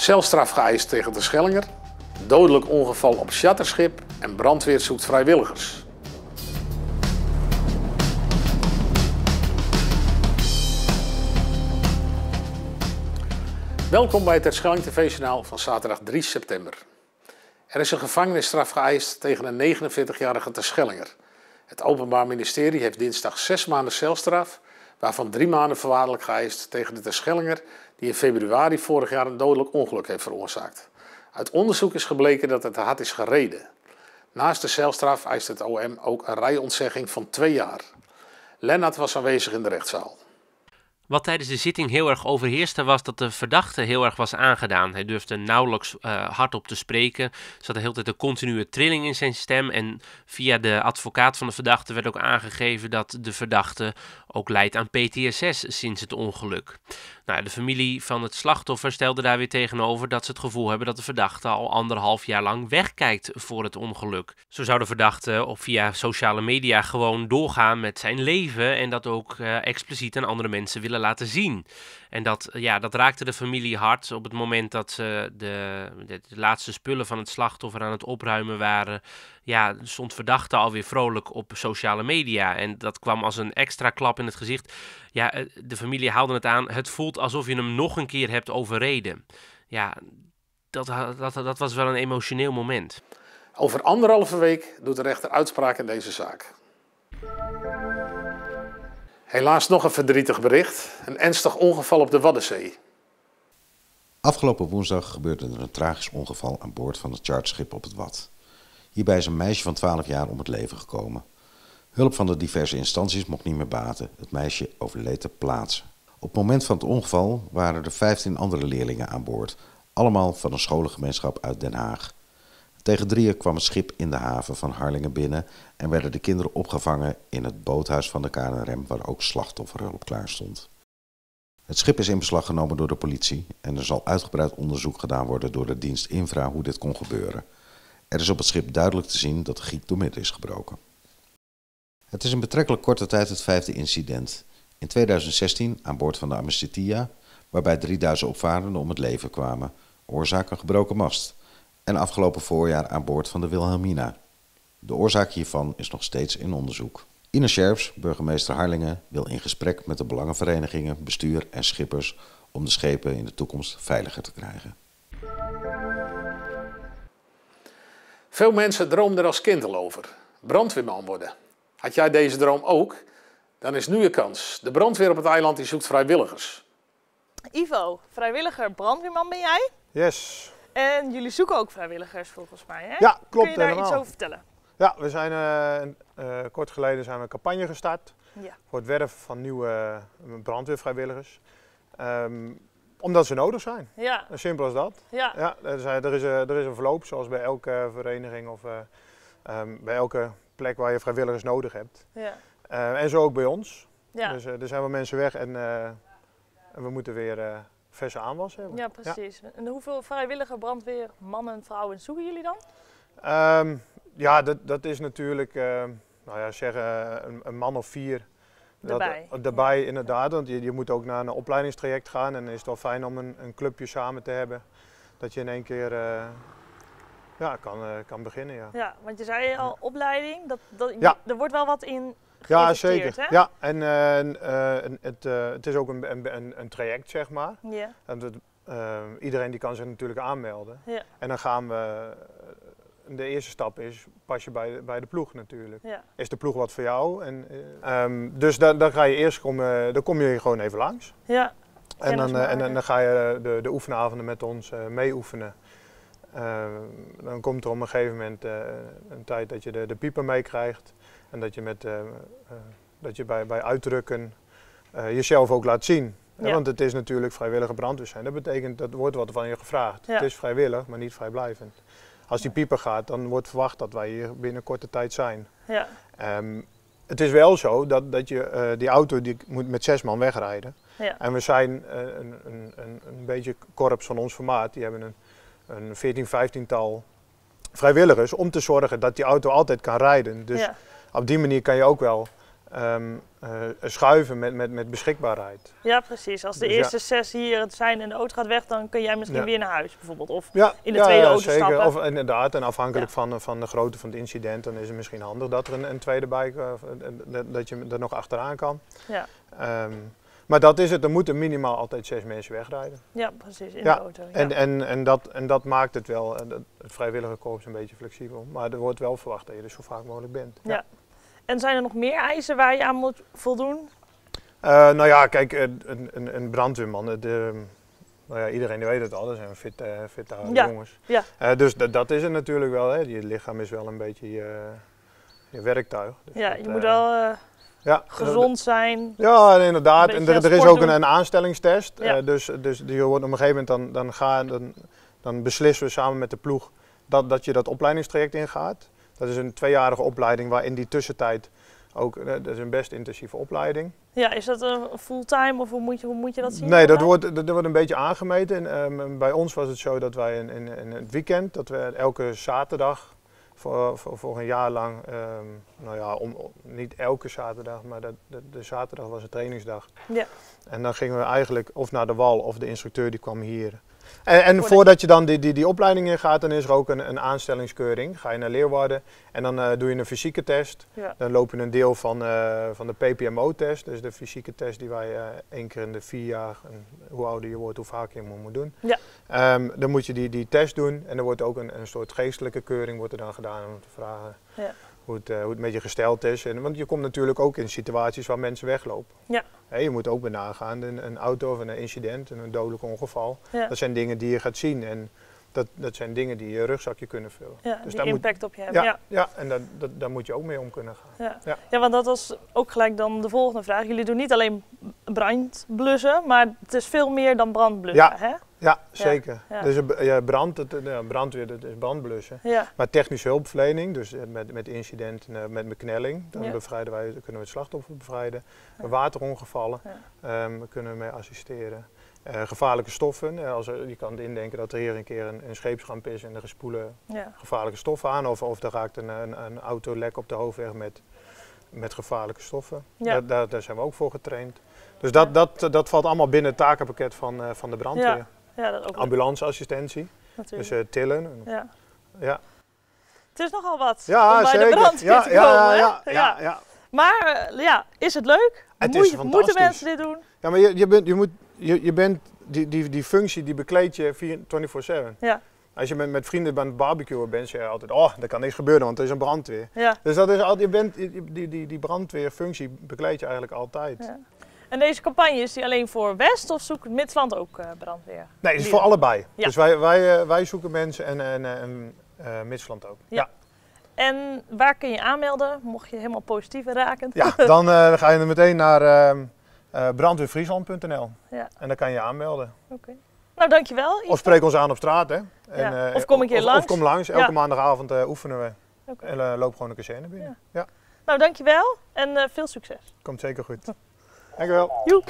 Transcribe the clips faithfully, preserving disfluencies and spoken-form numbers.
Celstraf geëist tegen de Schellinger, dodelijk ongeval op charterschip en brandweer zoekt vrijwilligers. Welkom bij het Terschelling T V-journaal van zaterdag drie september. Er is een gevangenisstraf geëist tegen een negenenveertigjarige Terschellinger. Het Openbaar Ministerie heeft dinsdag zes maanden celstraf, waarvan drie maanden voorwaardelijk geëist tegen de Terschellinger die in februari vorig jaar een dodelijk ongeluk heeft veroorzaakt. Uit onderzoek is gebleken dat het te hard is gereden. Naast de celstraf eist het O M ook een rijontzegging van twee jaar. Lennart was aanwezig in de rechtszaal. Wat tijdens de zitting heel erg overheerste was dat de verdachte heel erg was aangedaan. Hij durfde nauwelijks uh, hardop te spreken. Er zat de hele tijd een continue trilling in zijn stem. En via de advocaat van de verdachte werd ook aangegeven dat de verdachte ook lijdt aan P T S S sinds het ongeluk. Nou, de familie van het slachtoffer stelde daar weer tegenover dat ze het gevoel hebben dat de verdachte al anderhalf jaar lang wegkijkt voor het ongeluk. Zo zou de verdachte op via sociale media gewoon doorgaan met zijn leven en dat ook uh, expliciet aan andere mensen willen laten zien. En dat, ja, dat raakte de familie hard op het moment dat ze de, de, de laatste spullen van het slachtoffer aan het opruimen waren. Ja, stond verdachte alweer vrolijk op sociale media. En dat kwam als een extra klap in het gezicht. Ja, de familie haalde het aan. Het voelt alsof je hem nog een keer hebt overreden. Ja, dat, dat, dat was wel een emotioneel moment. Over anderhalve week doet de rechter uitspraak in deze zaak. Helaas nog een verdrietig bericht. Een ernstig ongeval op de Waddenzee. Afgelopen woensdag gebeurde er een tragisch ongeval aan boord van het charterschip op het Wad. Hierbij is een meisje van twaalf jaar om het leven gekomen. Hulp van de diverse instanties mocht niet meer baten. Het meisje overleed ter plaatse. Op het moment van het ongeval waren er vijftien andere leerlingen aan boord. Allemaal van een scholengemeenschap uit Den Haag. Tegen drieën kwam het schip in de haven van Harlingen binnen en werden de kinderen opgevangen in het boothuis van de K N R M waar ook slachtofferhulp klaar stond. Het schip is in beslag genomen door de politie en er zal uitgebreid onderzoek gedaan worden door de dienst Infra hoe dit kon gebeuren. Er is op het schip duidelijk te zien dat de giek doormidden is gebroken. Het is in betrekkelijk korte tijd het vijfde incident. In tweeduizend zestien aan boord van de Amicitia, waarbij drieduizend opvarenden om het leven kwamen. Oorzaak een gebroken mast. En afgelopen voorjaar aan boord van de Wilhelmina. De oorzaak hiervan is nog steeds in onderzoek. Ine Scherps, burgemeester Harlingen, wil in gesprek met de belangenverenigingen, bestuur en schippers om de schepen in de toekomst veiliger te krijgen. Veel mensen droomden er als kind al over. Brandweerman worden. Had jij deze droom ook? Dan is nu je kans. De brandweer op het eiland die zoekt vrijwilligers. Ivo, vrijwilliger brandweerman ben jij? Yes. En jullie zoeken ook vrijwilligers volgens mij, hè? Ja, klopt. Kun je daar helemaal. iets over vertellen? Ja, we zijn uh, uh, kort geleden zijn we een campagne gestart ja. voor het werven van nieuwe uh, brandweervrijwilligers. Um, omdat ze nodig zijn. Ja. Simpel als dat. Ja. Ja, er, is, er, is, er is een verloop, zoals bij elke vereniging of uh, um, bij elke plek waar je vrijwilligers nodig hebt. Ja. Uh, en zo ook bij ons. Ja. Dus uh, er zijn wel mensen weg en, uh, en we moeten weer uh, verse aanwas hebben. Ja, precies. Ja. En hoeveel vrijwillige brandweer, mannen, vrouwen zoeken jullie dan? Um, ja, dat, dat is natuurlijk, uh, nou ja, zeggen een, een man of vier. Daarbij. Dat, daarbij ja. Inderdaad, want je, je moet ook naar een opleidingstraject gaan en dan is het wel fijn om een, een clubje samen te hebben. Dat je in één keer uh, ja, kan, uh, kan beginnen. Ja. Ja, want je zei al, opleiding, dat, dat, ja. er wordt wel wat in ja, zeker. Hè? Ja, en uh, uh, het, uh, het is ook een, een, een traject, zeg maar. Ja. En het, uh, iedereen die kan zich natuurlijk aanmelden. Ja. En dan gaan we, de eerste stap is, pas je bij de, bij de ploeg natuurlijk. Ja. Is de ploeg wat voor jou? En, uh, um, dus dan, dan ga je eerst komen, dan kom je gewoon even langs. Ja. En dan, uh, en dan, dan ga je de, de oefenavonden met ons uh, mee oefenen. Uh, dan komt er op een gegeven moment uh, een tijd dat je de, de pieper meekrijgt. En dat je, met, uh, uh, dat je bij, bij uitdrukken uh, jezelf ook laat zien. Ja. Want het is natuurlijk vrijwillige brandweer zijn. Dat betekent, dat wordt wat van je gevraagd. Ja. Het is vrijwillig, maar niet vrijblijvend. Als die pieper gaat, dan wordt verwacht dat wij hier binnen korte tijd zijn. Ja. Um, het is wel zo dat, dat je uh, die auto die moet met zes man wegrijden. Ja. En we zijn uh, een, een, een, een beetje korps van ons formaat. Die hebben een, een veertien, vijftiental vrijwilligers om te zorgen dat die auto altijd kan rijden. Dus ja. op die manier kan je ook wel um, uh, schuiven met, met, met beschikbaarheid. Ja, precies. Als de Dus eerste ja. zes hier zijn en de auto gaat weg, dan kun jij misschien Ja. weer naar huis bijvoorbeeld. Of Ja, in de ja, tweede ja, auto zeker. stappen. Of inderdaad, en afhankelijk Ja. van, van de grootte van het incident, dan is het misschien handig dat er een, een tweede bike, uh, dat je er nog achteraan kan. Ja. Um, maar dat is het, er moeten minimaal altijd zes mensen wegrijden. Ja, precies, in Ja, de auto. Ja. En, en, en, dat, en dat maakt het wel, het vrijwilligerkorps een beetje flexibel. Maar er wordt wel verwacht dat je er zo vaak mogelijk bent. Ja. Ja. En zijn er nog meer eisen waar je aan moet voldoen? Uh, nou ja, kijk, een, een, een brandweerman, de, nou ja, iedereen weet het al, dat zijn fitte, fitte ja. jongens. Ja. Uh, dus dat, dat is het natuurlijk wel, hè. Je lichaam is wel een beetje je, je werktuig. Dus ja, dat, je uh, moet wel uh, ja, gezond zijn. Ja, inderdaad. Een En beetje er, er is sport ook een, doen. een aanstellingstest. Ja. Uh, dus, dus die wordt op een gegeven moment dan, dan, gaan, dan, dan beslissen we samen met de ploeg dat, dat je dat opleidingstraject ingaat. Dat is een tweejarige opleiding waar in die tussentijd ook, uh, dat is een best intensieve opleiding. Ja, is dat een fulltime of hoe moet je, hoe moet je dat zien? Nee, dat wordt, dat wordt een beetje aangemeten. En, um, bij ons was het zo dat wij in, in, in het weekend, dat we elke zaterdag voor, voor, voor een jaar lang, um, nou ja, om, om, niet elke zaterdag, maar dat, de, de zaterdag was een trainingsdag. Ja. En dan gingen we eigenlijk of naar de wal of de instructeur die kwam hier. En, en voordat je dan die, die, die opleiding ingaat, dan is er ook een, een aanstellingskeuring. Ga je naar Leeuwarden en dan uh, doe je een fysieke test. Ja. Dan loop je een deel van, uh, van de P P M O-test, dus de fysieke test die wij uh, één keer in de vier jaar, en hoe ouder je wordt, hoe vaker je hem moet doen. Ja. Um, dan moet je die, die test doen en er wordt ook een, een soort geestelijke keuring wordt er dan gedaan om te vragen Ja. hoe, het, uh, hoe het met je gesteld is. En, want je komt natuurlijk ook in situaties waar mensen weglopen. Ja. He, je moet ook bij nagaan, een, een auto of een incident, een dodelijk ongeval. Ja. Dat zijn dingen die je gaat zien en dat, dat zijn dingen die je rugzakje kunnen vullen. Ja, dus die daar impact moet, op je hebben. ja, Ja, ja, en dat, dat, daar moet je ook mee om kunnen gaan. ja. Ja. Ja, want dat was ook gelijk dan de volgende vraag. Jullie doen niet alleen brandblussen, maar het is veel meer dan brandblussen, Ja. hè? Ja, zeker. Ja. Dus ja, brand, het, ja, brandweer, dat is brandblussen. Ja. Maar technische hulpverlening, dus met, met incidenten, met beknelling, dan Ja. bevrijden wij, dan kunnen we het slachtoffer bevrijden. Ja. Waterongevallen, Ja. um, kunnen we mee assisteren. Uh, gevaarlijke stoffen, uh, als er, je kan het indenken dat er hier een keer een, een scheepsramp is en er spoelen Ja. gevaarlijke stoffen aan. Of, of er raakt een, een, een auto lek op de hoofdweg met, met gevaarlijke stoffen. Ja. Daar, daar, daar zijn we ook voor getraind. Dus dat, Ja. dat, dat valt allemaal binnen het takenpakket van, uh, van de brandweer. Ja. Ja, dat ook Ambulanceassistentie, natuurlijk. dus uh, tillen. Ja. Ja, Het is nogal wat ja om bij zeker. de brandweer ja, te ja, komen, ja, hè? ja, ja, ja. Maar uh, ja, is het leuk? Het Moet- is moeten fantastisch. mensen dit doen? Ja, maar je, je bent, je moet, je, je bent die, die, die functie die bekleed je vierentwintig zeven. Ja. Als je met, met vrienden aan het barbecuen bent, zeg je altijd, oh, er kan niks gebeuren, want er is een brandweer. Ja. Dus dat is altijd, je bent, die, die, die, die brandweerfunctie bekleed je eigenlijk altijd. Ja. En deze campagne, is die alleen voor West of zoekt Midland ook uh, brandweer? Nee, het is voor allebei. Ja. Dus wij, wij, uh, wij zoeken mensen en, en, en uh, Midsland ook. Ja. En waar kun je aanmelden, mocht je helemaal positief raken? Ja, dan uh, ga je er meteen naar uh, uh, brandweerfriesland punt n l Ja. en dan kan je aanmelden. Oké. Okay. Nou, dankjewel. Of spreek ons aan op straat, hè. Ja. En, uh, of kom een keer of, langs. Of kom langs, elke Ja. maandagavond uh, oefenen we. Okay. En uh, loop gewoon een kazerne binnen. Ja. Ja. Nou, dankjewel en uh, veel succes. Komt zeker goed. Dankjewel. Joep.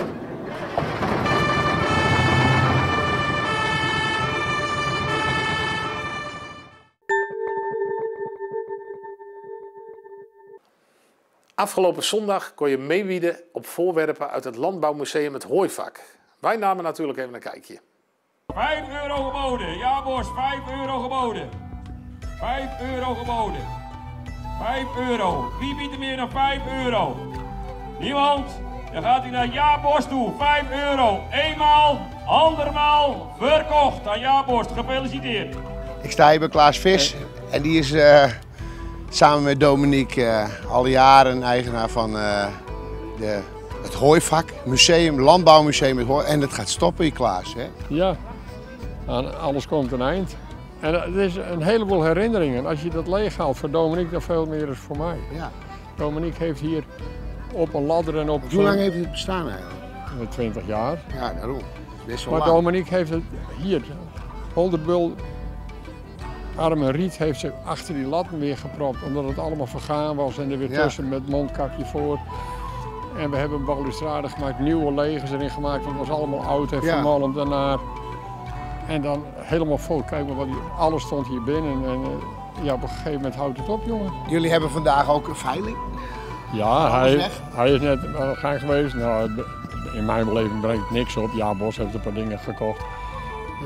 Afgelopen zondag kon je meewieden op voorwerpen uit het Landbouwmuseum Het Hooivak. Wij namen natuurlijk even een kijkje. vijf euro geboden. Ja, Bos, vijf euro geboden. vijf euro geboden. vijf euro. Wie biedt er meer dan vijf euro? Niemand? Dan gaat hij naar Jaborst toe. vijf euro. Eenmaal, andermaal, verkocht aan Jaborst. Gefeliciteerd. Ik sta hier bij Klaas Vis en die is uh, samen met Dominique uh, al jaren eigenaar van uh, de, het Hooivak, museum, landbouwmuseum het Hooi. En het gaat stoppen hier, Klaas, hè? Ja, aan alles komt een eind. En het is een heleboel herinneringen. Als je dat leeghaalt voor Dominique, dan veel meer is voor mij. Ja. Dominique heeft hier op een ladder en op... Hoe lang heeft het bestaan eigenlijk? twintig jaar. Ja, daarom. Best wel Maar lang. Dominique heeft het hier, Holderbul, arme Riet heeft ze achter die latten weer gepropt, omdat het allemaal vergaan was en er weer Ja. tussen met mondkapje voor. En we hebben een balustrade gemaakt, nieuwe legers erin gemaakt, want het was allemaal oud en Ja. vermalmd daarna. En dan helemaal vol, kijk maar, wat hier, alles stond hier binnen en uh, ja, op een gegeven moment houdt het op, jongen. Jullie hebben vandaag ook een veiling. Ja, hij, hij is net aan de gang geweest. Nou, in mijn beleving brengt het niks op. Ja, Bos heeft een paar dingen gekocht. Uh,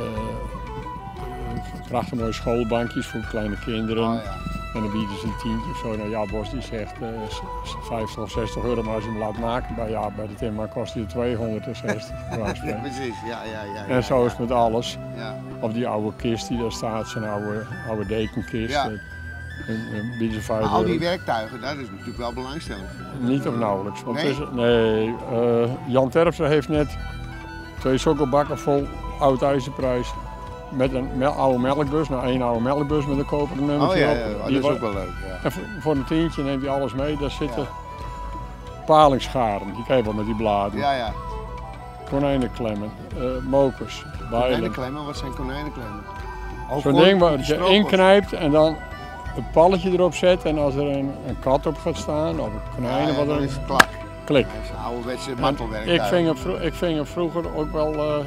prachtig mooie schoolbankjes voor kleine kinderen. Oh, ja. En dan bieden ze een tientje of zo. Nou ja, Bos die zegt uh, vijftig of zestig euro, maar als je hem laat maken, bij, ja, bij de timmer kost hij tweehonderdzestig. Ja, precies, ja, ja, ja. En zo ja, is het met alles. Ja. Of die oude kist die daar staat, zijn oude, oude dekenkist. Ja. En bieden ze vijf Maar al die euro. werktuigen, daar is natuurlijk wel belangstelling voor. Niet of nauwelijks. Want Nee? het is, nee, uh, Jan Terpstra heeft net twee sokkelbakken vol oud ijzerprijs. Met een mel oude melkbus, nou één oude melkbus met een koperen nummertje Oh ja, op. ja, dat Die is wa- ook wel leuk. Ja. En voor, voor een tientje neemt hij alles mee. Daar zitten Ja. palingscharen, die krijg je wel met die bladen. Ja, ja. Konijnenklemmen, uh, mokers, bijlen. Konijnenklemmen, wat zijn konijnenklemmen? Oh, Zo'n voor ding waar de je stroopers. inknijpt en dan een palletje erop zet. En als er een, een kat op gaat staan of een konijn, Ja, ja, wat dan er is het klaar. klik. Dat is een ouderwetse En mantelwerk. ik, ving er, vro- ik ving er vroeger ook wel uh,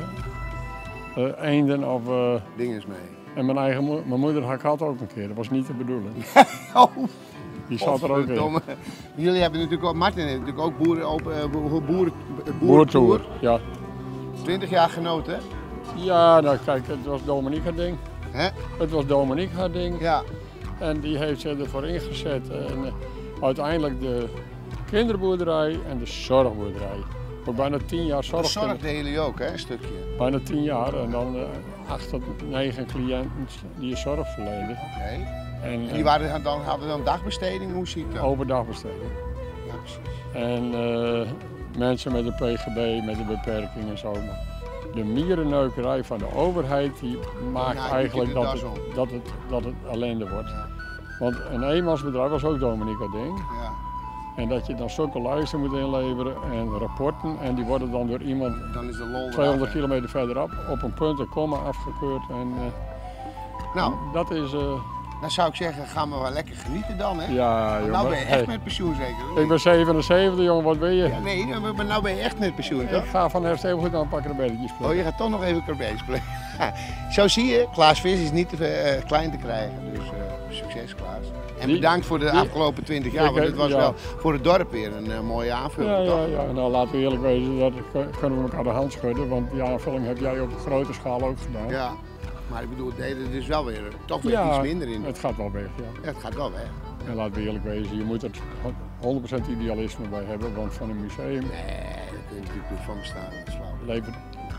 uh, eenden of... Uh, Dinges mee. en mijn eigen mo mijn moeder had had ook een keer, dat was niet de bedoeling. Oh, Die zat er ook in. verdomme. Jullie hebben natuurlijk ook, Martin heeft natuurlijk ook boeren, op, uh, boeren, boeren, Boertoer, ja. twintig jaar genoten, hè? Ja, nou kijk, het was Dominique haar ding. Hè? Het was Dominique haar ding. Ja. En die heeft zich ervoor ingezet. En uh, uiteindelijk de kinderboerderij en de zorgboerderij. Ook bijna tien jaar zorg. Zorg deden jullie ook, hè? Een stukje. Bijna tien jaar en dan uh, acht tot negen cliënten die je zorg verlenen. Oké. Okay. En, En die waren dan, hadden dan dagbesteding, hoe zie ik dat? Overdagbesteding. Ja, precies. En uh, mensen met een P G B, met een beperking en zo. Maar de mierenneukerij van de overheid die maakt Nou, eigenlijk die dat das het, om. dat, het, dat het ellende wordt. Ja. Want een eenmansbedrijf was ook Dominique ding. Ja. En dat je dan zulke lijsten moet inleveren en rapporten. En die worden dan door iemand Dan is de lol tweehonderd eraf, hè? kilometer verderop op een punt en komma afgekeurd. En uh, Nou, dat is... Uh, dan zou ik zeggen, gaan we wel lekker genieten dan, hè? ja, Maar jongen. nou ben je echt Hey, met pensioen zeker? ik ben zevenenzeventig, jongen, wat ben je? Ja, nee, maar nou ben je echt met pensioen, toch? Ik ga van herfst even goed aan een paar krabbetjes Oh, je gaat toch nog even karbees spelen. Zo zie je, Klaas Vis is niet te uh, klein te krijgen. Dus uh, succes, Klaas. En Die- bedankt voor de die- afgelopen twintig jaar, Ik, want het was ja. wel voor het dorp weer een uh, mooie aanvulling, Ja, toch? ja, ja. Nou, laten we eerlijk wezen, dat kun- kunnen we elkaar de hand schudden. Want die aanvulling heb jij op grote schaal ook gedaan. Ja. Maar ik bedoel, nee, er is wel weer toch weer Ja, iets minder in. het gaat wel weg, ja. Ja, het gaat wel weg. En laten we eerlijk wezen, je moet er honderd procent idealisme bij hebben, want van een museum Nee, daar kun je natuurlijk niet van bestaan. Dat is flauw. levert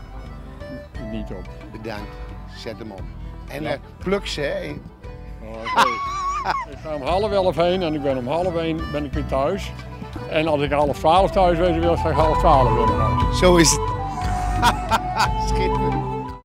het niet op. Bedankt, zet hem op. En Ja. uh, pluk ze, hè? Oké. Ik ga om half elf heen en ik ben om half één ben ik weer thuis. En als ik half twaalf thuis wezen wil, ga ik half twaalf weer naar huis. Zo is het. Schitterend.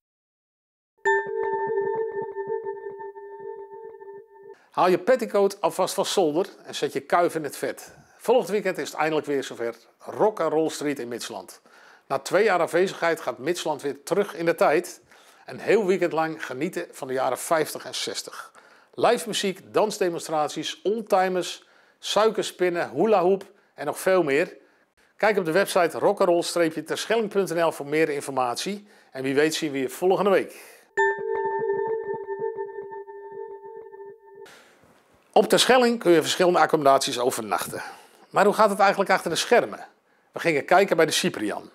Haal je petticoat alvast van zolder en zet je kuif in het vet. Volgend weekend is het eindelijk weer zover. Rock and Roll Street in Midsland. Na twee jaar afwezigheid gaat Midsland weer terug in de tijd. Een heel weekend lang genieten van de jaren vijftig en zestig. Live muziek, dansdemonstraties, oldtimers, suikerspinnen, hula hoop en nog veel meer. Kijk op de website rock'n'roll terschelling punt n l voor meer informatie. En wie weet zien we je volgende week. Op Terschelling kun je verschillende accommodaties overnachten. Maar hoe gaat het eigenlijk achter de schermen? We gingen kijken bij de Cyprian.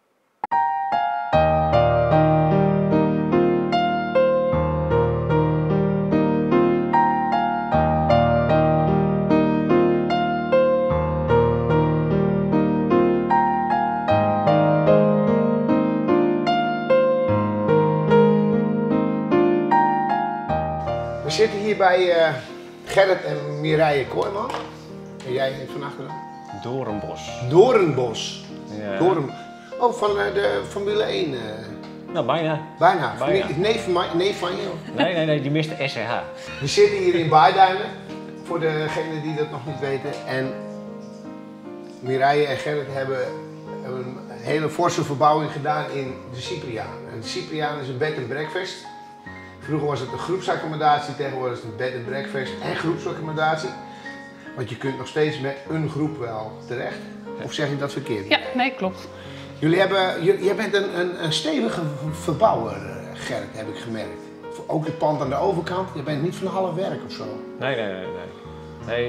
We zitten hier bij uh, Gerrit en Mireille Kooijman. En jij heet van achteren? Doornbos. Doornbos. Ja. Doorn... Oh, van uh, de Formule één. Uh, Nou, bijna. bijna. Bijna. Is neef van, mij, neef van je. Nee, nee, nee, die miste S C H. We zitten hier in Baarduinen. Voor degenen die dat nog niet weten. En Mireille en Gerrit hebben een hele forse verbouwing gedaan in de Cypriaan. En de Cypriaan is een bed and breakfast. Vroeger was het een groepsaccommodatie, tegenwoordig is het een bed and breakfast en groepsaccommodatie. Want je kunt nog steeds met een groep wel terecht. Of zeg ik dat verkeerd? Ja, nee, klopt. Jullie hebben, j- jij bent een, een, een stevige verbouwer, eh, Gerrit, heb ik gemerkt. Ook het pand aan de overkant, je bent niet van half werk of zo. Nee, nee, nee, nee. Nee,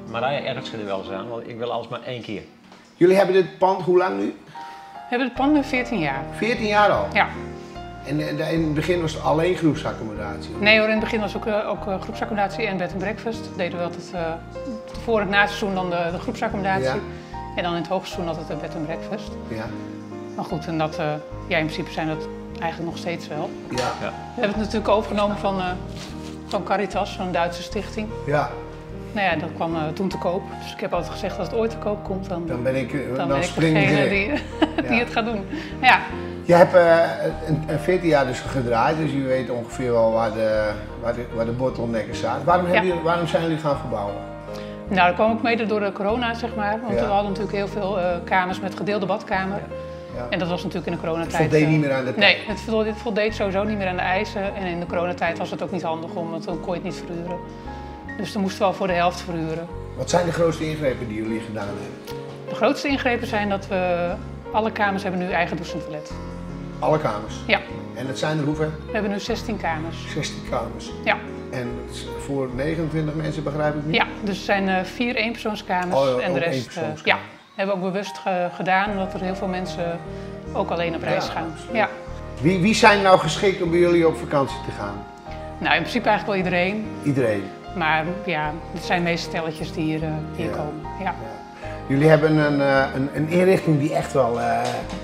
Marije ergert zich er wel eens aan, want ik wil alles maar één keer. Jullie hebben dit pand hoe lang nu? We hebben het pand nu veertien jaar. veertien jaar al? Ja. En uh, in het begin was het alleen groepsaccommodatie? Nee hoor, in het begin was ook, uh, ook uh, groepsaccommodatie en bed and breakfast. Dat deden we altijd uh, voor het naseizoen dan de, de groepsaccommodatie. Ja. En dan in het hoogseizoen altijd de bed and breakfast. Ja. Maar goed, en dat, uh, ja, in principe zijn dat eigenlijk nog steeds wel. Ja. Ja. We hebben het natuurlijk overgenomen van, uh, van Caritas, een Duitse stichting. Ja. Nou ja, dat kwam uh, toen te koop. Dus ik heb altijd gezegd dat het ooit te koop komt, dan, dan ben ik, uh, dan dan ben ik degene die, die ja. het gaat doen. Ja. Je hebt uh, een, een veertien jaar dus gedraaid, dus je weet ongeveer wel waar de, waar de, waar de bottlenecken staan. Waarom, ja. jullie, waarom zijn jullie gaan verbouwen? Nou, dat kwam ook mede door de corona, zeg maar. Want ja. we hadden natuurlijk heel veel uh, kamers met gedeelde badkamer. Ja. Ja. En dat was natuurlijk in de coronatijd. Het voldeed niet meer aan de tijd? Nee, het voldeed, het voldeed sowieso niet meer aan de eisen. En in de coronatijd was het ook niet handig om, want dan kon je het niet verhuren. Dus dan moesten we al voor de helft verhuren. Wat zijn de grootste ingrepen die jullie gedaan hebben? De grootste ingrepen zijn dat we alle kamers hebben nu eigen douche en toilet. Alle kamers? Ja. En het zijn er hoeveel? We hebben nu zestien kamers. zestien kamers? Ja. En voor negenentwintig mensen begrijp ik niet? Ja, dus er zijn uh, vier eenpersoonskamers oh, en de rest. Uh, ja, hebben we ook bewust ge gedaan omdat er heel veel mensen ook alleen op reis ja, gaan. Ja. Wie, wie zijn nou geschikt om bij jullie op vakantie te gaan? Nou, in principe eigenlijk wel iedereen. Iedereen? Maar ja, het zijn meestal stelletjes die hier, uh, hier ja. komen. Ja. Ja. Jullie hebben een, een, een inrichting die echt wel uh,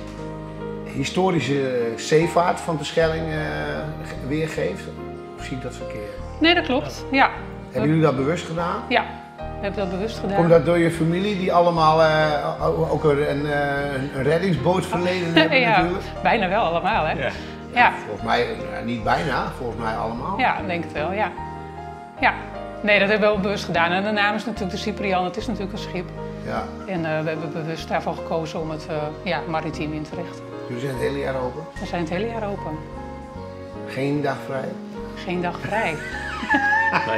historische zeevaart van de Schelling uh, weergeeft. Of zie ik dat verkeerd? Nee, dat klopt. Ja. Hebben jullie dat bewust gedaan? Ja, we hebben dat bewust gedaan. Komt dat door je familie die allemaal uh, ook een, een, een reddingsbootverleden hebben ja, natuurlijk? Bijna wel allemaal, hè? Ja. Ja. Volgens mij, uh, niet bijna, volgens mij allemaal. Ja, ik denk het wel, ja. Ja. Nee, dat hebben we wel bewust gedaan. En de naam is natuurlijk de Cyprian, het is natuurlijk een schip. Ja. En uh, we hebben bewust daarvan gekozen om het uh, ja, maritiem in te richten. Jullie zijn het hele jaar open? We zijn het hele jaar open. Geen dag vrij? Geen dag vrij. Nee.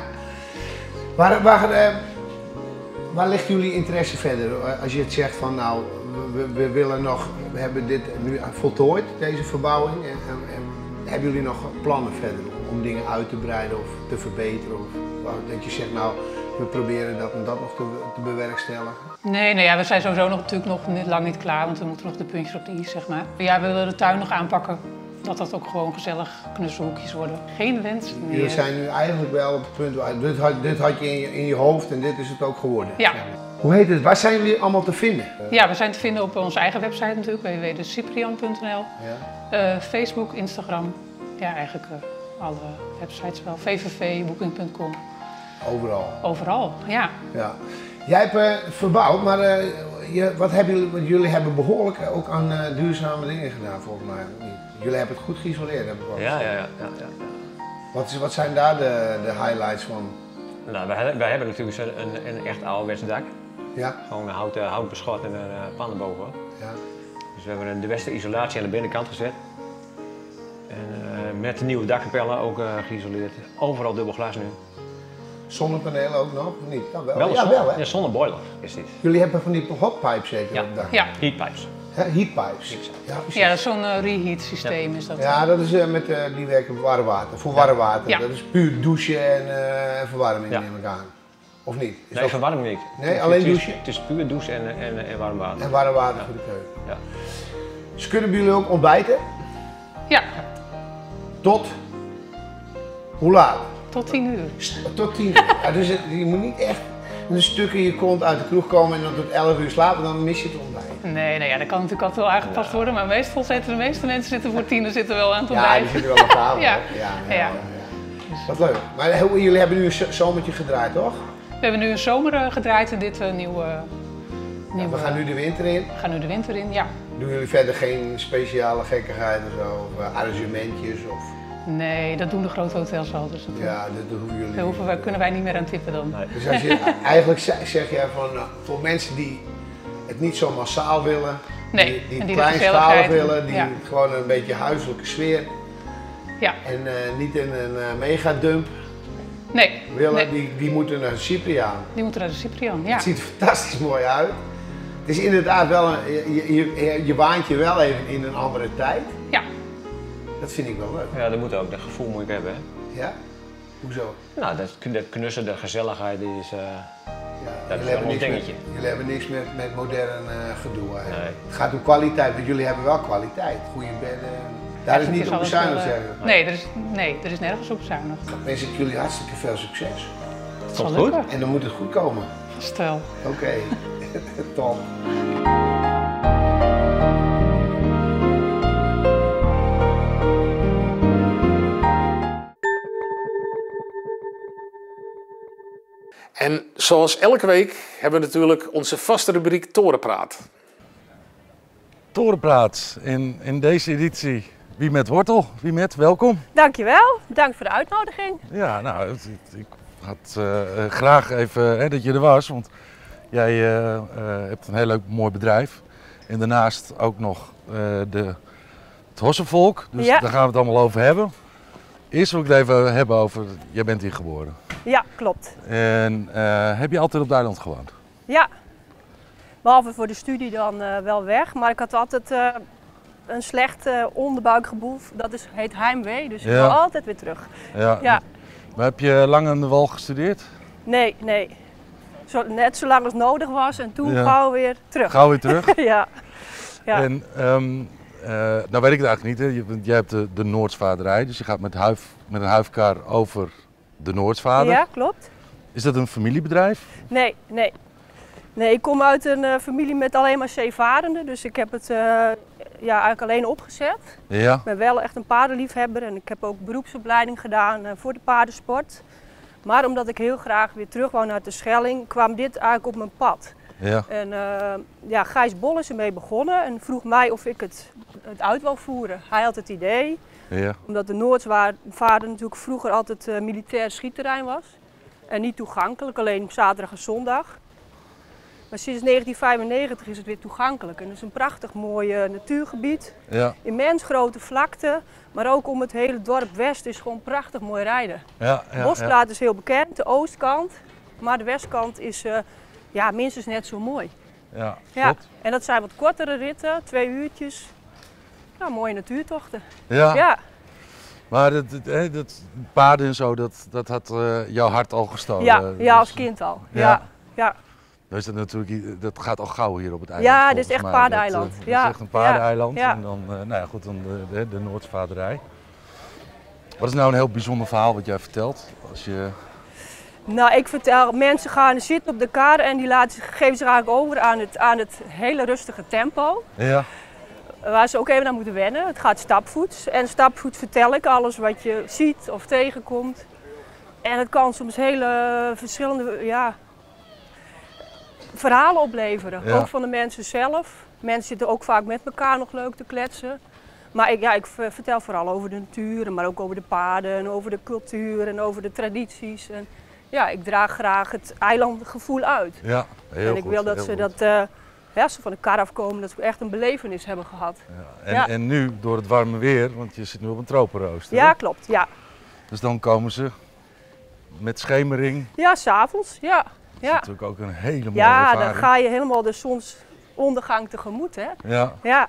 Waar, waar, uh, waar ligt jullie interesse verder? Als je het zegt van nou, we, we willen nog, we hebben dit nu voltooid, deze verbouwing. En, en, en hebben jullie nog plannen verder om, om dingen uit te breiden of te verbeteren? Of dat je zegt nou, we proberen dat en dat nog te, te bewerkstelligen? Nee, nee ja, we zijn sowieso nog, natuurlijk nog niet, lang niet klaar, want we moeten nog de puntjes op de i, zeg maar. Ja, we willen de tuin nog aanpakken. Dat dat ook gewoon gezellig knusselhoekjes worden. Geen wens meer. Jullie zijn nu eigenlijk wel op het punt waar dit had, dit had je in, je in je hoofd en dit is het ook geworden. Ja. Hoe heet het? Waar zijn jullie allemaal te vinden? Ja, we zijn te vinden op onze eigen website natuurlijk, w w w punt cyprian punt n l. Ja. Uh, Facebook, Instagram, ja eigenlijk uh, alle websites wel. v v v booking punt com. Overal? Overal, ja. Ja. Jij hebt uh, verbouwd, maar uh, je, wat hebben jullie, jullie hebben behoorlijk ook aan uh, duurzame dingen gedaan volgens mij. Jullie hebben het goed geïsoleerd, heb ik wel ja, ja, ja, ja, ja. Wat, is, wat zijn daar de, de highlights van? Nou, wij, wij hebben natuurlijk een, een, een echt ouderwets dak. Ja. Gewoon een houten, houten beschot en een uh, pannen boven. Ja. Dus we hebben de beste isolatie aan de binnenkant gezet. En uh, met de nieuwe dakkapellen ook uh, geïsoleerd. Overal dubbel glas nu. Zonnepanelen ook nog, of niet? Ja, wel. Wel Ja, zon, wel hè? Ja, zonneboiler is dit. Jullie hebben van die hotpipes zeker ja. op het dak? Ja, heatpipes. He, heatpipes. Ja, ja, dat is zo'n uh, reheat systeem ja. is dat. Ja, dat is uh, met, uh, die werken warm water, voor warm water. Ja. Dat is puur douchen en uh, verwarming ja. neem ik aan. Of niet? Is nee, dat... verwarming niet. Nee, het, alleen het is, douchen? Het is puur douchen en, en, en warm water. En warm water ja. voor de keuken. Ja. Dus kunnen bij jullie ook ontbijten? Ja. Tot? Hoe laat? Tot tien uur. Tot tien uur. Ja, dus het, je moet niet echt een stuk in je kont uit de kroeg komen en dan tot elf uur slapen, dan mis je het ontbijt. Nee, nou ja, dat kan natuurlijk altijd wel aangepast ja. worden, maar meestal zitten de meeste mensen zitten voor tien uur zitten wel aan het ontbijt. Ja, die zitten wel aan tafel. ja. Ja, ja, ja, ja. ja, ja. Wat leuk. Maar jullie hebben nu een zomertje gedraaid, toch? We hebben nu een zomer gedraaid en dit uh, nieuwe, nieuwe... Ja, we gaan nu de winter in. We gaan nu de winter in, ja. Doen jullie verder geen speciale gekkigheid of zo, of uh, arrangementjes? Of... Nee, dat doen de grote hotels al. Dus dat ja, dat hoeven jullie Daar hoeven wij, kunnen wij niet meer aan tippen dan. Nee. Dus als je, eigenlijk zeg je van, uh, voor mensen die het niet zo massaal willen, nee, die, die, die kleinschalig willen, die ja. gewoon een beetje huiselijke sfeer ja. en uh, niet in een uh, megadump nee. willen, nee. Die, die moeten naar de Cyprian. Die moeten naar de Cyprian, ja. Het ziet er fantastisch mooi uit. Het is inderdaad wel, een, je, je, je waant je wel even in een andere tijd. Ja. Dat vind ik wel leuk. Ja, dat moet ook. Dat gevoel moet ik hebben. Hè? Ja? Hoezo? Nou, dat, dat knussen, de gezelligheid is, uh, Dat is jullie wel ons hebben dingetje. Met, jullie hebben niks met, met modern uh, gedoe eigenlijk. Nee. Het gaat om kwaliteit, want jullie hebben wel kwaliteit. Goede bedden. Daar is niet op bezuinigd, zeggen we. Nee, er is, nee, er is nergens op bezuinigd. Dan wens ik jullie hartstikke veel succes. Dat zal goed. En dan moet het goed komen. Vast wel. Oké, okay. Top. En zoals elke week hebben we natuurlijk onze vaste rubriek Torenpraat. Torenpraat in, in deze editie. Wie met Wortel, wie met, welkom. Dankjewel, dank voor de uitnodiging. Ja, nou, het, het, ik had uh, graag even hè, dat je er was, want jij uh, uh, hebt een heel leuk mooi bedrijf. En daarnaast ook nog uh, de, het Hossenvolk, dus ja. Daar gaan we het allemaal over hebben. Eerst wil ik het even hebben over, jij bent hier geboren. Ja, klopt. En uh, heb je altijd op het eiland gewoond? Ja, behalve voor de studie dan uh, wel weg, maar ik had altijd uh, een slecht uh, onderbuikgevoel, dat is, heet heimwee, dus ik ja. wil altijd weer terug. Ja. ja. Maar heb je lang aan de wal gestudeerd? Nee, nee. Zo, net zolang als nodig was en toen ja. gauw weer terug. Gauw weer terug? ja. ja. En um, uh, nou weet ik het eigenlijk niet, hè. Je, jij hebt de, de Noordsvaarderij, dus je gaat met, huif, met een huifkar over de Noordsvaarder. Ja, klopt. Is dat een familiebedrijf? Nee, nee. Nee, ik kom uit een uh, familie met alleen maar zeevarenden, dus ik heb het uh, ja, eigenlijk alleen opgezet. Ja. Ik ben wel echt een paardenliefhebber en ik heb ook beroepsopleiding gedaan uh, voor de paardensport. Maar omdat ik heel graag weer terug wou naar de Schelling, kwam dit eigenlijk op mijn pad. Ja. En uh, ja, Gijs Bol is ermee begonnen en vroeg mij of ik het, het uit wou voeren. Hij had het idee, ja. omdat de Noordsvaarder natuurlijk vroeger altijd uh, militair schietterrein was. En niet toegankelijk, alleen op zaterdag en zondag. Maar sinds negentien vijfennegentig is het weer toegankelijk. En het is een prachtig mooi uh, natuurgebied. Ja. Immens grote vlakte, maar ook om het hele dorp West is gewoon prachtig mooi rijden. Ja, ja, Bosstraat ja. is heel bekend, de oostkant. Maar de westkant is uh, ja, minstens net zo mooi. Ja, ja. En dat zijn wat kortere ritten, twee uurtjes. Ja, mooie natuurtochten. Ja. ja. Maar dat, dat, dat paarden en zo, dat, dat had uh, jouw hart al gestolen? Ja, dus, ja, als kind al. Ja. Ja. ja. Dus dat, natuurlijk, dat gaat al gauw hier op het eiland. Ja, dit is echt een paardeneiland. Dat, uh, ja. dat is echt een paardeneiland. Ja. En dan, uh, nou ja, goed, dan de, de, de Noordsvaarderij. Wat is nou een heel bijzonder verhaal wat jij vertelt? Als je... Nou, ik vertel, mensen gaan zitten op de kar en die laten, geven zich eigenlijk over aan het, aan het hele rustige tempo. Ja. Waar ze ook even aan moeten wennen. Het gaat stapvoets. En stapvoets vertel ik alles wat je ziet of tegenkomt. En het kan soms hele verschillende ja, verhalen opleveren. Ja. Ook van de mensen zelf. Mensen zitten ook vaak met elkaar nog leuk te kletsen. Maar ik, ja, ik vertel vooral over de natuur, maar ook over de paarden en over de cultuur en over de tradities. En ja, ik draag graag het eilandgevoel uit. Ja, heel en ik goed, wil dat ze goed. dat, uh, ja, als ze van de kar afkomen, dat ze echt een belevenis hebben gehad. Ja, en, ja. en nu door het warme weer, want je zit nu op een tropenrooster. Ja, klopt, ja. Dus dan komen ze met schemering. Ja, s'avonds, ja. Dat is ja. natuurlijk ook een hele mooie ja, ervaring. Ja, dan ga je helemaal de zonsondergang tegemoet, hè. Ja. Ja.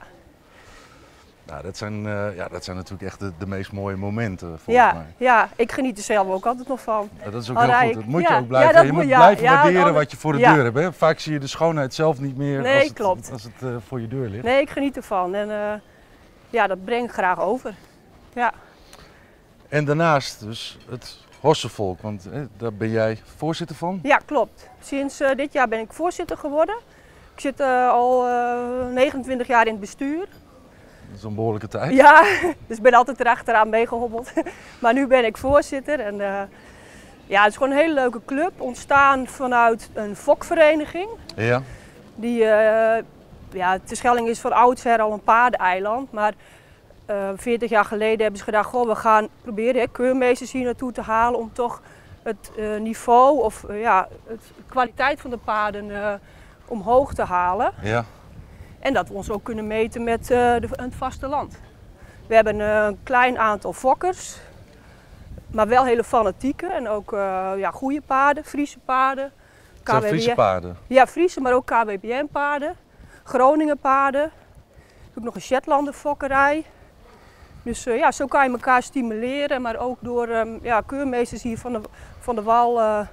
Nou, dat zijn, uh, ja, dat zijn natuurlijk echt de, de meest mooie momenten, volgens ja, mij. Ja, ik geniet er zelf ook altijd nog van. Ja, dat is ook Al heel goed. ik, Dat moet ja, je ook blijven. Ja, dat je moet, moet, ja, blijven ja, waarderen altijd, wat je voor de ja. deur hebt. Hè? Vaak zie je de schoonheid zelf niet meer nee, als het, klopt. als het uh, voor je deur ligt. Nee, ik geniet ervan. En uh, ja, dat breng ik graag over. Ja. En daarnaast dus het Hossenvolk, want hè, daar ben jij voorzitter van? Ja, klopt. Sinds uh, dit jaar ben ik voorzitter geworden. Ik zit uh, al uh, negenentwintig jaar in het bestuur. Dat is een behoorlijke tijd. Ja, dus ik ben altijd erachteraan meegehobbeld. Maar nu ben ik voorzitter. En, uh, ja, het is gewoon een hele leuke club. Ontstaan vanuit een fokvereniging. Ja. Die, uh, ja, Terschelling is van oudsher al een paardeneiland. Maar uh, veertig jaar geleden hebben ze gedacht, goh, we gaan proberen hè, keurmeesters hier naartoe te halen om toch het uh, niveau of uh, ja, het, de kwaliteit van de paarden uh, omhoog te halen. Ja. En dat we ons ook kunnen meten met uh, de, het vasteland. We hebben uh, een klein aantal fokkers, maar wel hele fanatieke en ook uh, ja, goede paarden, Friese paarden. Zijn Friese paarden? Ja, Friese, maar ook K W B N paarden, Groningen paarden. Ook nog een Shetlander fokkerij. Dus uh, ja, zo kan je elkaar stimuleren, maar ook door um, ja, keurmeesters hier van de, van de wal uh,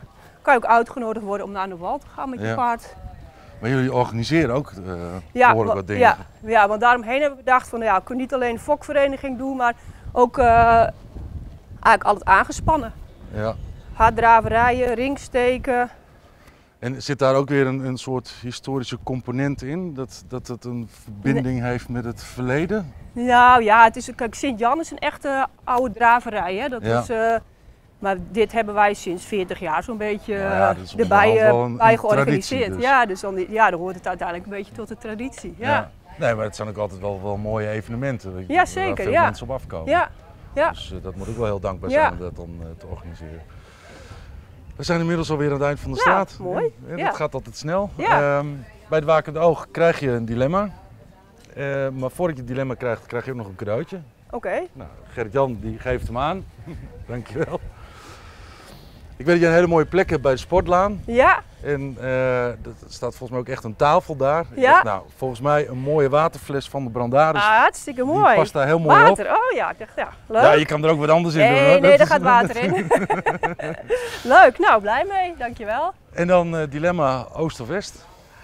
kan je ook uitgenodigd worden om naar de wal te gaan met je Ja. paard. Maar jullie organiseren ook uh, Ja, behoorlijk wa- wat dingen. ja, ja, want daaromheen hebben we bedacht van, nou ja, ik kan niet alleen de fokvereniging doen, maar ook uh, eigenlijk altijd aangespannen. Ja. Harddraverijen, ringsteken. En zit daar ook weer een, een soort historische component in? Dat, dat het een verbinding heeft met het verleden? Nou ja, het is, kijk, Sint-Jan is een echte oude draverij. Hè? Dat Ja. is, uh, maar dit hebben wij sinds veertig jaar zo'n beetje uh, Nou ja, dat is erbij onderhand wel uh, een- bij een georganiseerd. traditie dus. Ja, dus dan, ja, dan hoort het uiteindelijk een beetje tot de traditie. Ja, ja. Nee, maar het zijn ook altijd wel, wel mooie evenementen. weet je, Ja, waar zeker, veel ja. mensen op afkomen. Ja, ja. Dus uh, dat moet ook wel heel dankbaar Ja. zijn om dat dan uh, te organiseren. We zijn inmiddels alweer aan het eind van de Ja, straat. mooi. Ja, Ja. Dat gaat altijd snel. Ja. Ehm, bij het Wakende Oog krijg je een dilemma. Uh, maar voordat je het dilemma krijgt, krijg je ook nog een cadeautje. Oké. Okay. Nou, Gerrit-Jan die geeft hem aan. Dankjewel. Ik weet dat je een hele mooie plek hebt bij de Sportlaan. Ja. En uh, er staat volgens mij ook echt een tafel daar. Ik Ja. dacht, nou, volgens mij een mooie waterfles van de Brandaris. Ah, hartstikke mooi. Die past daar heel mooi water. op. Oh ja, ik dacht, ja, leuk. Ja, je kan er ook wat anders in nee, doen. Hoor. Nee, dat daar is... gaat water in. Leuk, nou blij mee, dankjewel. En dan uh, dilemma oost of west.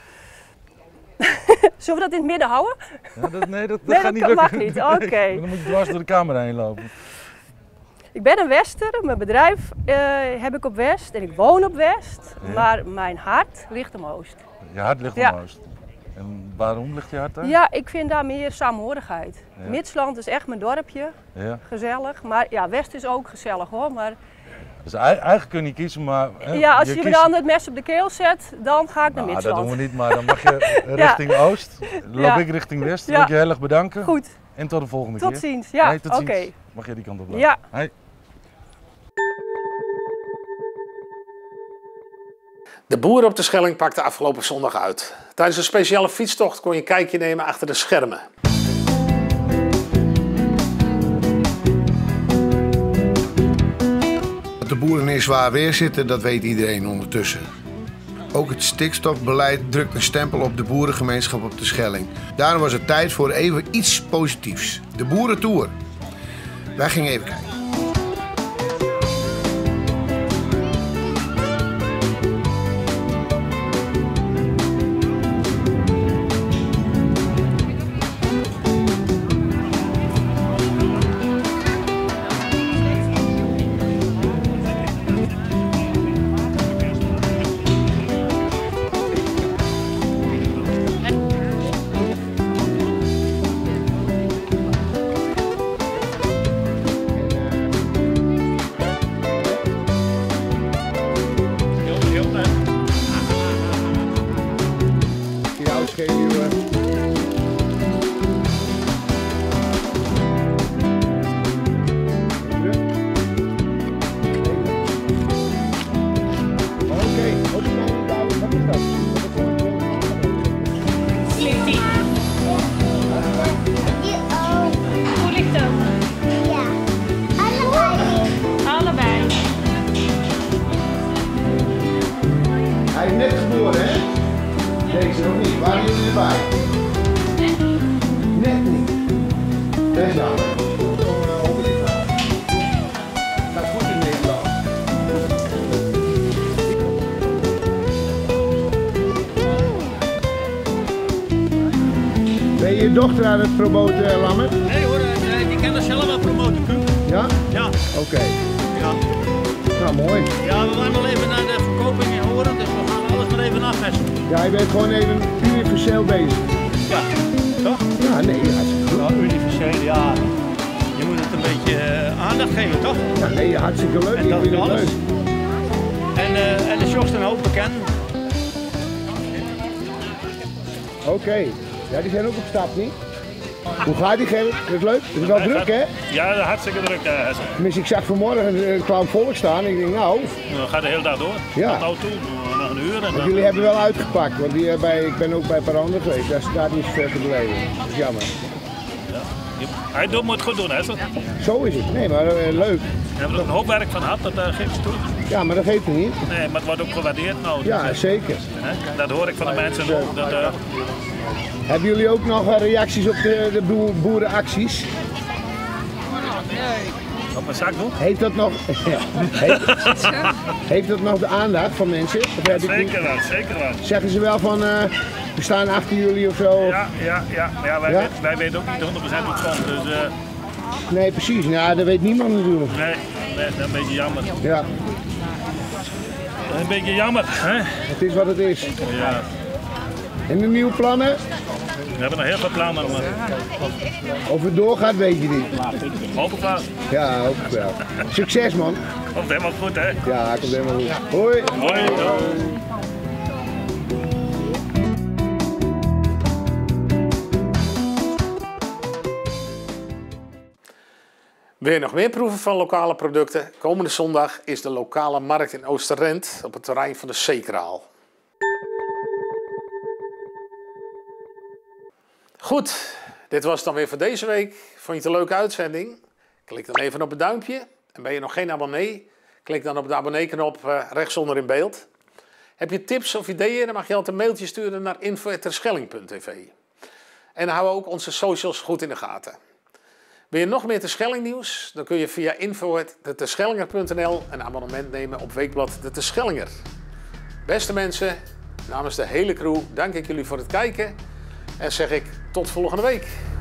Zullen we dat in het midden houden? Ja, dat, nee, dat, dat nee, gaat dat niet kan, lukken. mag niet, oké. Okay. Nee, dan moet je dwars door de camera heen lopen. Ik ben een Wester, mijn bedrijf uh, heb ik op West en ik woon op West, ja. Maar mijn hart ligt om Oost. Je hart ligt ja. om Oost. En waarom ligt je hart daar? Ja, ik vind daar meer saamhorigheid. Ja. Midsland is echt mijn dorpje, ja. Gezellig, maar ja, West is ook gezellig hoor. Maar... Dus eigenlijk kun je kiezen, maar... Hè, ja, als je, je kiest... me dan het mes op de keel zet, dan ga ik nou, naar Midsland. Dat doen we niet, maar dan mag je richting ja. Oost, dan loop ja. ik richting West. Wil ik je heel erg bedanken. Goed. En tot de volgende tot keer. Ziens. Ja, hey, tot oké. ziens. Mag jij die kant op blijven? Ja. Hey. De boeren op de Schelling pakten afgelopen zondag uit. Tijdens een speciale fietstocht kon je een kijkje nemen achter de schermen. Dat de boeren in zwaar weer zitten, dat weet iedereen ondertussen. Ook het stikstofbeleid drukt een stempel op de boerengemeenschap op de Schelling. Daarom was het tijd voor even iets positiefs. De Boerentour. Wij gingen even kijken. Je dochter aan het promoten, Lammert? Nee hoor, die kan er zelf wel promoten. Ja? Ja. Oké. Okay. Ja. Nou, mooi. Ja, we gaan wel even naar de verkoping in Horen, dus we gaan alles maar even afvesten. Ja, je bent gewoon even universeel bezig. Ja, toch? Ja, nee, hartstikke goed. Ja, universeel, ja. Je moet het een beetje uh, aandacht geven, toch? Ja, nee, hartstikke leuk. En dat ik vind is het alles. leuk. En, uh, en de shows zijn ook bekend. Oké. Okay. Ja, die zijn ook op stap, niet? Hoe gaat die, Gerrit? Is het leuk? Is het wel ja, druk, gaat, hè? Ja, hartstikke druk. Ja. Tenminste, ik zag vanmorgen een clown volk staan en ik denk, nou... Dan gaat de hele dag door. Ja. Tot nou toe, nog een uur. En want dan... jullie hebben wel uitgepakt, want die, bij, ik ben ook bij een paar anderen geweest. Daar staat niet ver te beleven. Dat is jammer. Ja. Hij doet, moet het goed doen, hè? Zo is het. Nee, maar uh, leuk. We hebben er een hoop werk van gehad, dat uh, geeft je toe. Ja, maar dat geeft het niet. Nee, maar het wordt ook gewaardeerd nou. Ja, dus, zeker. Hè? Dat hoor ik van de mensen ook. Dat, uh... Hebben jullie ook nog uh, reacties op de, de boer, boerenacties? Op mijn zak doen? Heeft dat nog, heeft, heeft dat nog de aandacht van mensen? Of heb ik niet- Zeker wel, zeker wel. Zeggen ze wel van, uh, we staan achter jullie of zo? Ja, ja, ja. Maar ja, wij, Ja? Weten, wij weten ook niet honderd procent hoe het komt. Dus, uh, Nee, precies. Nou, dat weet niemand natuurlijk. nee, nee, dat is een beetje jammer. Ja, Dat is een beetje jammer, hè? het is wat het is. Ja. En de nieuwe plannen? We hebben nog heel veel plannen, maar Of het doorgaat, weet je niet. hoop ik wel. Ja, hoop ik wel. Succes, man. Komt helemaal goed, hè? Ja, komt helemaal goed. Hoi. Hoi. Wil je nog meer proeven van lokale producten? Komende zondag is de lokale markt in Oosterrent op het terrein van de Zeekraal. Goed, dit was het dan weer voor deze week. Vond je het een leuke uitzending? Klik dan even op het duimpje. En ben je nog geen abonnee? Klik dan op de abonnee-knop uh, rechtsonder in beeld. Heb je tips of ideeën? Dan mag je altijd een mailtje sturen naar info at terschelling punt t v. En hou ook onze socials goed in de gaten. Wil je nog meer Terschelling nieuws? Dan kun je via info at terschellinger punt n l een abonnement nemen op Weekblad De Terschellinger. Beste mensen, namens de hele crew dank ik jullie voor het kijken en zeg ik tot volgende week.